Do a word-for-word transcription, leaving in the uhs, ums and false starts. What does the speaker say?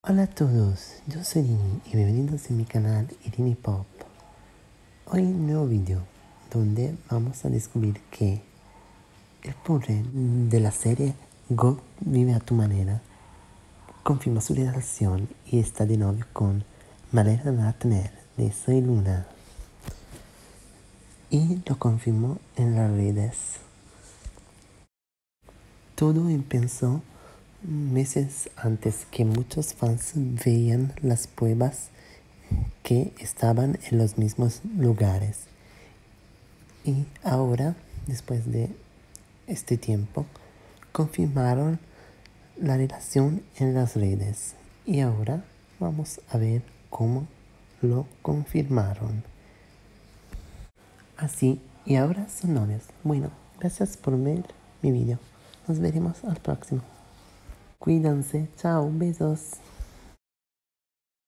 Hola a todos, yo soy Irini y bienvenidos a mi canal Irini Pop. Hoy un nuevo video donde vamos a descubrir que el padre de la serie Go vive a tu manera confirma su relación y está de novio con Malena Ratner de Soy Luna. Y lo confirmó en las redes. Todo empezó meses antes que muchos fans veían las pruebas que estaban en los mismos lugares. Y ahora, después de este tiempo, confirmaron la relación en las redes. Y ahora vamos a ver cómo lo confirmaron. Así, y ahora son novios. Bueno, gracias por ver mi video. Nos veremos al próximo. Cuídense. Chao. Besos.